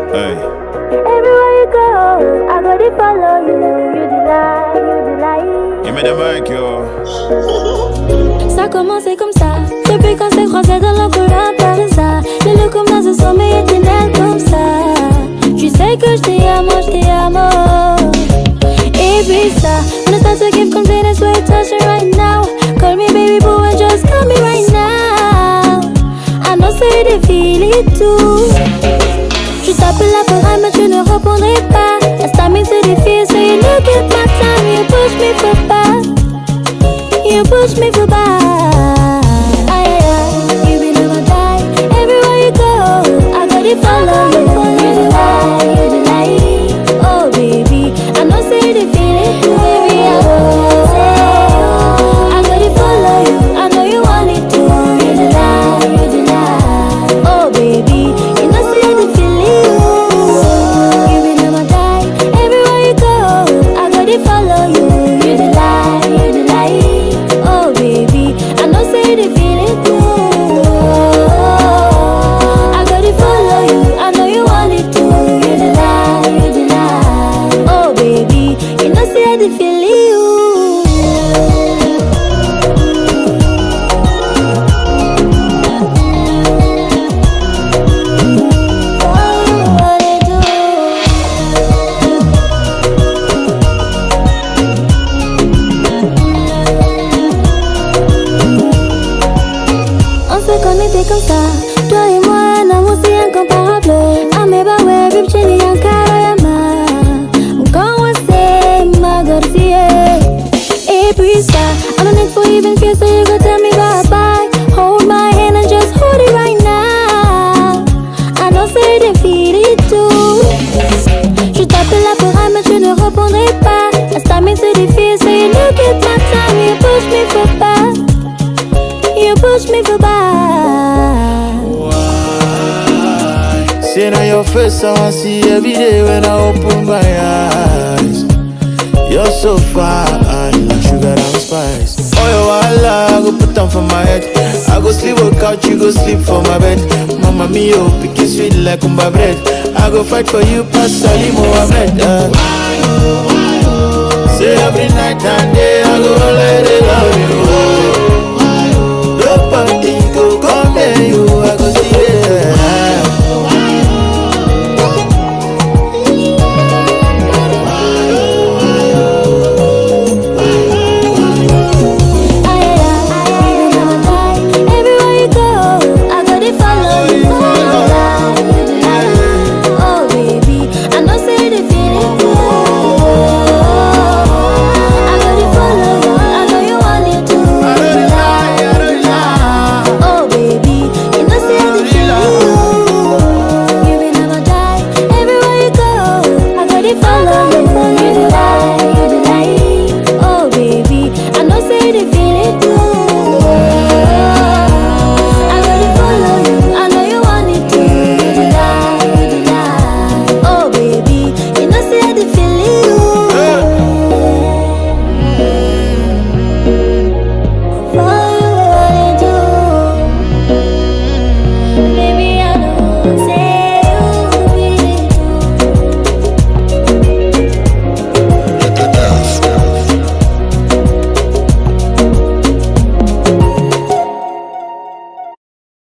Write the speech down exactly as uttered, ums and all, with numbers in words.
Hey. Everywhere you go, I gotta follow you. You delight, you delight. You made a mark, yo. Ça a commencé comme ça, depuis qu'on s'est croisés dans le courant par hasard. Les lieux comme dans un sommeil éternel comme ça. Tu sais que je t'aime, je t'aime. Et puis ça, when it starts to give containers where you're touching right now. Call me baby boo and just call me right now. I know say they feel it too. Je t'appelle la parole mais tu ne répondrais pas. As time into the fear so you look at my time. You push me for back. You push me for back. Aye, aye, aye. You be never die. Everywhere you go, I gotta follow you. You deny, you deny. Oh baby, I know say they feel it too. Baby, I know say I gotta follow you. I know you want it too. You deny, you deny. Oh baby, you know say they feel it. You be never die. Everywhere you go, I gotta follow you. You deny, you deny. Oh baby, I know say they feel it too. I gotta follow you, I know you want it too. You deny, you deny. Oh baby, you know say they feel you. Oh, what they do. On se connectait comme ça, toi et moi, un amour si incomparable. Ah mais bah ouais, bip chérie, un carayama. Quand on s'est ma gorsie. Et puis ça, I don't need for even fear, so you go tell me bye bye. Hold my hand and just hold it right now. I don't say they feel it too. Je t'appelle la parole mais tu ne répondrais pas. As time into the fear, so you look at my time. You push me for back. You push me for back. Why? Seeing on your face, I want to see every day when I open my eyes. You're so fine, like sugar and spice. Oh, your wala, I go put down for my head. I go sleep on couch, you go sleep for my bed. Mama mio, pick it sweet like umba bread. I go fight for you, pass Ali Mohammed. Uh. Say every night and day, I go let it love you.